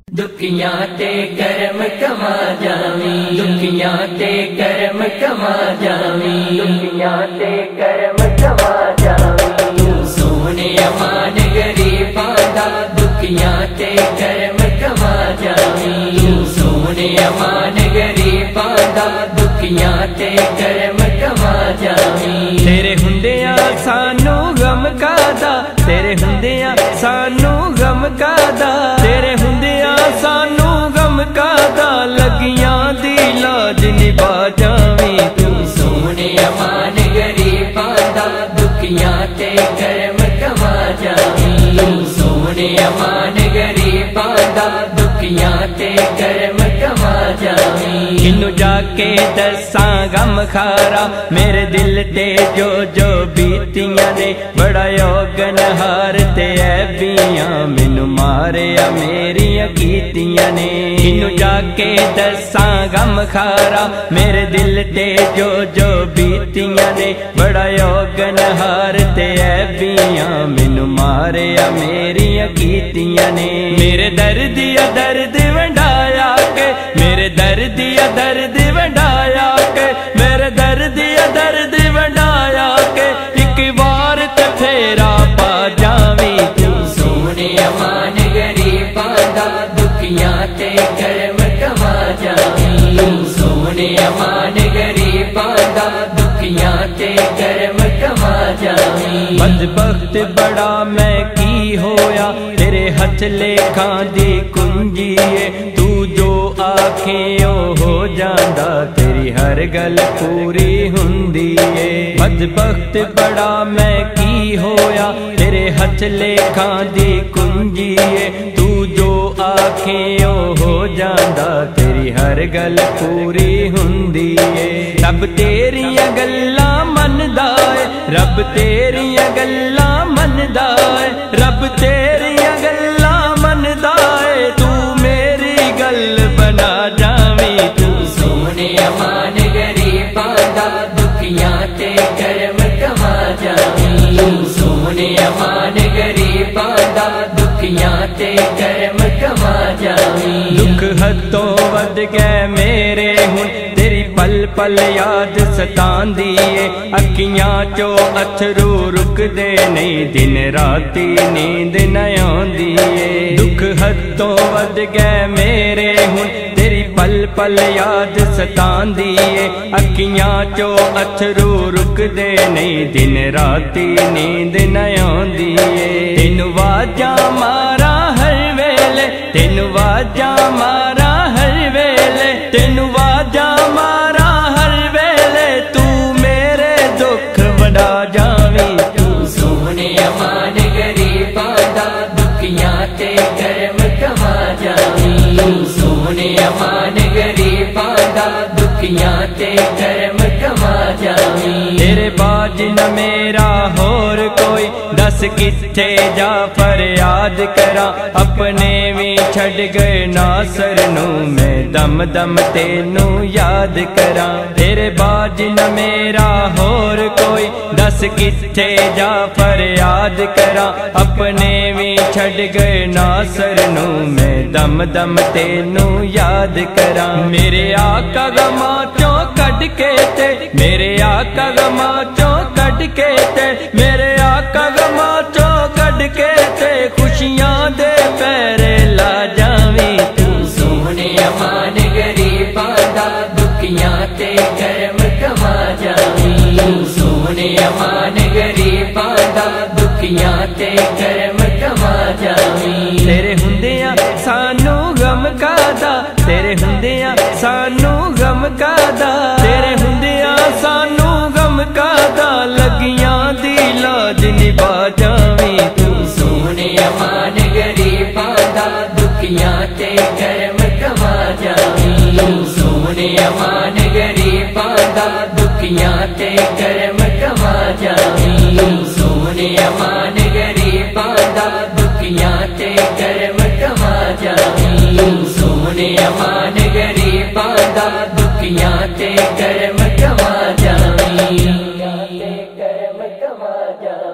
दुखियां ते करम कमा जावी, दुखियां ते करम कमा जावी, दुखियां ते करम कमा जावी। तू सोने अमान गरीबां दा दुखियां ते करम कमा जावी, तू सोने अमान गरीबां दा दुखियां ते करम कमा जावी। तेरे हुंदियां सानू गम कादा, तेरे हुंदियां सानू गम कादा, तेरे हुंदियां सानू गम कादा, लगियां दी लाज निभा जावी। तू सोने अमान गरीबां दा दुखियां ते करम कमा जावी, तू सोने अमान गरीबां दा दुखियां ते करम कमा जावी। किन्नू जाके दसां गम खारा मेरे दिल ते जो जो बीतियां ने, बड़ा योगन हार ते ऐबियां मैनू मारिया मेरियां कीतियां ने। किन्नू जाके दसां गम खारा मेरे दिल ते जो जो बीतियां ने, बड़ा योगन हार ते ऐबियां मैनू मारिया मेरियां कीतियां ने। मेरे दर्द या दर्द वंडाया के, मेरे दर्द या दर्द वंडाया के, मेरे दर्द या दर्द वंडाया के, एक बार ते फेरा पा जावी। तू सोने अमान गरीबां दा दुखियां ते करम कमा जावी, तू सोने अमान गरीबां दा दुखियां ते करम कमा जावी। बदबख्त बड़ा मैं की होया, तेरे हथ लेखां दी कुंजी है, तू जो आखे ओ हो जांदा, तेरी हर गल पूरी हुंदी है। बदबख्त बड़ा मैं की होया, तेरे हथ लेखां दी कुंजी है, तू जो आखे ओ हो जांदा, तेरी हर गल पूरी हुंदी है। रब तेरियां गल्लां मनदा है, रब तेरियां गल्लां मनदा है, रब तेरियां गल्लां मनदा है, तू मेरी गल बना जावी। तू सोने अमान गरीबां दा दुखियां ते करम कमा जावी, तू सोने अमान गरीबां दा दुखियां ते करम कमा जावी। दुख हदों वध गए मेरे हुन, तेरी पल पल याद सतांदी है, अखियां चो अथरू रुकदे नहीं, दिन राती नींद न आंदी है। दुख हदों वध गए मेरे हुन, तेरी पल पल याद सतांदी है, अखियां चो अथरू रुकदे नहीं, दिन राती नींद न आंदी है। तेनू वाजा मारा हर वेले, तेनू वाजा मारा हर वेले, तेनू वाजा मारा हर वेले, तू मेरे दुख वड़ा जावी। तू सोने अमान गरीबां दा दुखियां ते करम कमा जावी, तू सोने अमान गरीबां दा दुखियां ते करम कमा जावी। तेरे बाज न मेरा होर कोई, दस किथे जा फरियाद करा, अपने भी छड़ गए नासर नू, मैं दम दम तेनू याद करा। तेरे बाज न मेरा होर कोई, दस किथे जा फरियाद करा, अपने भी छड़ गए नासर नू, मैं दम दम तेनू याद करा। मेरे आका गमा चों कढ के ते, मेरे आका गमा चों कढ के ते, मेरे आका गमा चों कढ के ते, खुशियां दे पैरे ला जावी। तू सोने अमान गरीबां दा दुखियां ते करम कमा जावी, तू सोने अमान गरीबां दा दुखियां ते करम कमा जावी। तेरे हुंदियां सानू गम कादा, तेरे हुंदियां सानू गम कादा, तेरे हुंदियां सानू गम कादा, लगियां दी लाज निभा जावी। तू सोने अमान गरीबां दा दुखियां ते करम कमा जावी, तू सोने अमान गरीबां दा दुखियां ते करम कमा जावी। तू सोने अमान गरीबां दा दुखियां ते करम कमा जावी, तू सोने अमान गरीबां दा दुखियां ते करम कमा जावी।